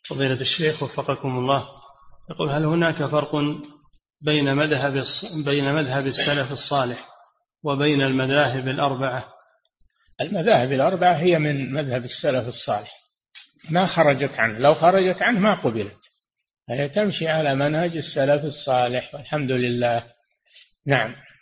فضيلة الشيخ وفقكم الله، يقول: هل هناك فرق بين مذهب السلف الصالح وبين المذاهب الأربعة؟ المذاهب الأربعة هي من مذهب السلف الصالح، ما خرجت عنه، لو خرجت عنه ما قبلت، هي تمشي على منهج السلف الصالح والحمد لله. نعم.